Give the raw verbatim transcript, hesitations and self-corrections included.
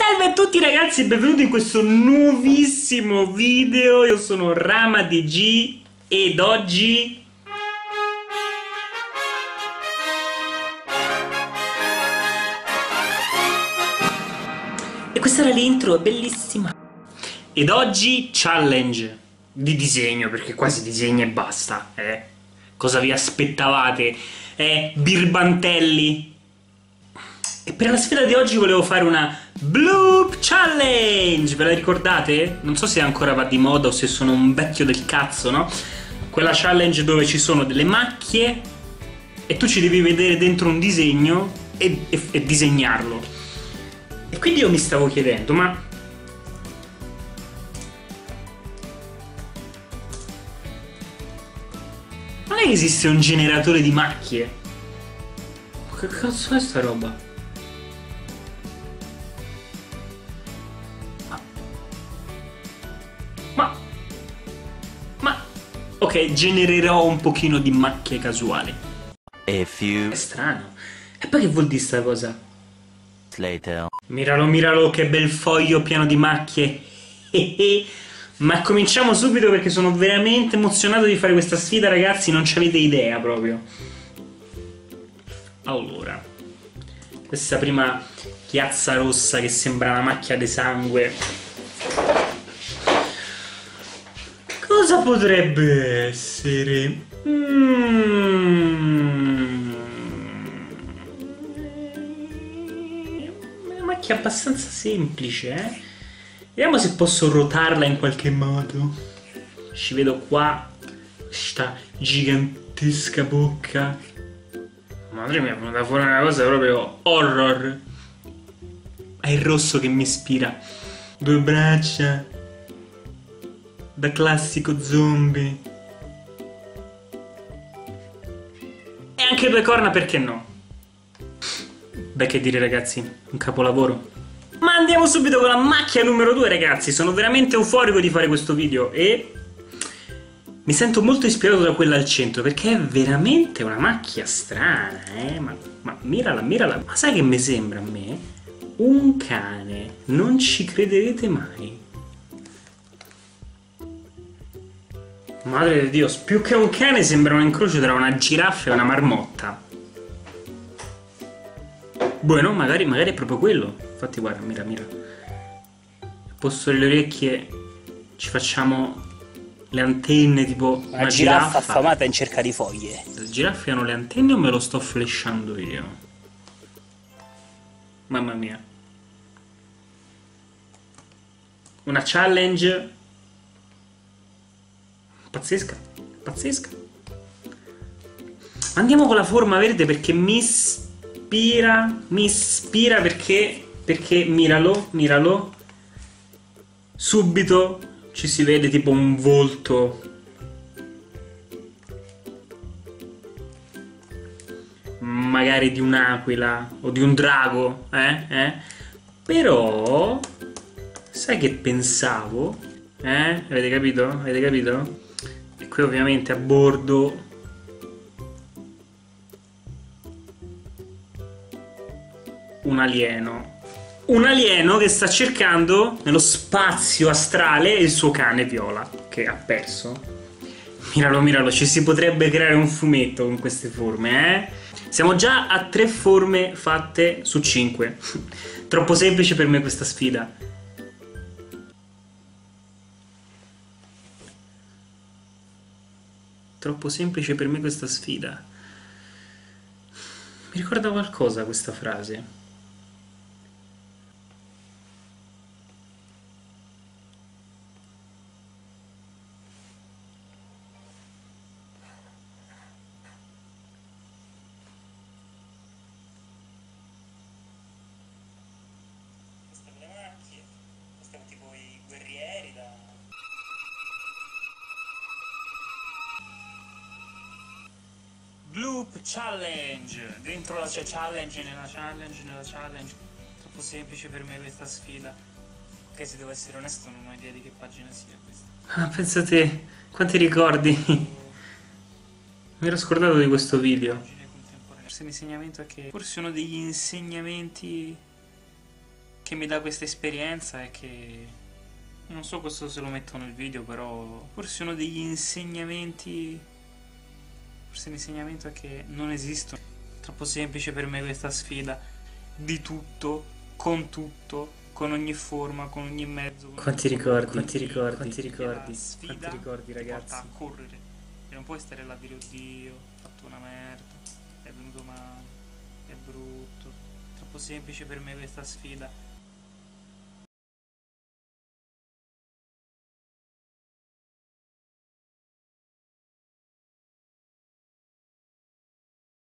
Salve a tutti ragazzi e benvenuti in questo nuovissimo video. Io sono RamaDG ed oggi e questa era l'intro, è bellissima. Ed oggi challenge di disegno, perché qua si disegna e basta, eh? Cosa vi aspettavate? Eh, birbantelli? E per la sfida di oggi volevo fare una Bloop Challenge! Ve la ricordate? Non so se ancora va di moda o se sono un vecchio del cazzo, no? Quella challenge dove ci sono delle macchie e tu ci devi vedere dentro un disegno e, e, e disegnarlo. E quindi io mi stavo chiedendo, ma non è che esiste un generatore di macchie? Che cazzo è sta roba? Ma... Ma... Ok, genererò un pochino di macchie casuali. A few... È strano. E poi che vuol dire sta cosa? Later. Miralo, miralo, che bel foglio pieno di macchie. Ma cominciamo subito perché sono veramente emozionato di fare questa sfida, ragazzi, non ci avete idea proprio. Allora, questa prima chiazza rossa che sembra una macchia di sangue. Cosa potrebbe essere? Mm. Una macchia abbastanza semplice, eh? Vediamo se posso rotarla in qualche modo. Ci vedo qua questa gigantesca bocca. Madre mia, è venuta fuori una cosa proprio horror. È il rosso che mi ispira. Due braccia da classico zombie. E anche due corna, perché no? Beh, che dire ragazzi, un capolavoro. Ma andiamo subito con la macchia numero due, ragazzi. Sono veramente euforico di fare questo video e mi sento molto ispirato da quella al centro, perché è veramente una macchia strana, eh? Ma, ma mirala, mirala. Ma sai che mi sembra a me? Un cane. Non ci crederete mai. Madre di Dio, più che un cane sembra un incrocio tra una giraffa e una marmotta. Bueno, magari, magari è proprio quello. Infatti guarda, mira, mira. Al posto delle orecchie ci facciamo le antenne tipo una, una giraffa, giraffa affamata in cerca di foglie. Le giraffe hanno le antenne o me lo sto flashando io? Mamma mia. Una challenge pazzesca, pazzesca. Andiamo con la forma verde perché mi ispira, mi ispira perché, perché miralo, miralo. Subito ci si vede tipo un volto. Magari di un'aquila o di un drago, eh? eh? Però, sai che pensavo? Eh? Avete capito? Avete capito? E qui ovviamente a bordo un alieno. Un alieno che sta cercando nello spazio astrale il suo cane viola, che ha perso. Miralo, miralo, ci si potrebbe creare un fumetto con queste forme, eh? Siamo già a tre forme fatte su cinque. Troppo semplice per me questa sfida. Troppo semplice per me questa sfida. Mi ricorda qualcosa questa frase. Tipo i guerrieri da... Bloop Challenge. Dentro la c'è challenge, nella challenge, nella challenge. Troppo semplice per me questa sfida. Ok, se devo essere onesto non ho idea di che pagina sia questa. Ah, pensa te, quanti ricordi. Mi ero scordato di questo video. Forse l'insegnamento è che... Forse uno degli insegnamenti che mi dà questa esperienza è che non so questo se lo metto nel video, però forse uno degli insegnamenti, forse l'insegnamento è che non esistono. È troppo semplice per me questa sfida di tutto, con tutto, con ogni forma, con ogni mezzo. Con Quanti ogni ricordi, forma. quanti ricordi, Quanti quanti ricordi, la sfida quanti ricordi, ti ragazzi. porta a correre e non puoi stare là a dire oddio, ho fatto una merda, è venuto male, è brutto. È troppo semplice per me questa sfida.